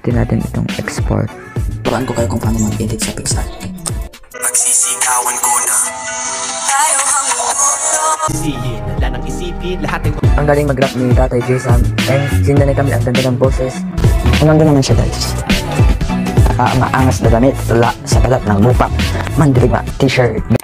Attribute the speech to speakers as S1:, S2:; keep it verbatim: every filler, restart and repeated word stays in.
S1: pindutin natin itong export.
S2: Turuan ko kayo kung paano mag-edit sa PixArt.
S3: Pagsisigawan ko na tayo
S4: Isihin, handa ng isipin, lahat ng
S1: Ang galing mag-rap ni Tatay Jason, and sindanay kami ang ganda ng boses.
S2: Kung naman naman siya guys. Uh, maangas na damit, tula sa balat ng lupa, mandirigma, t-shirt.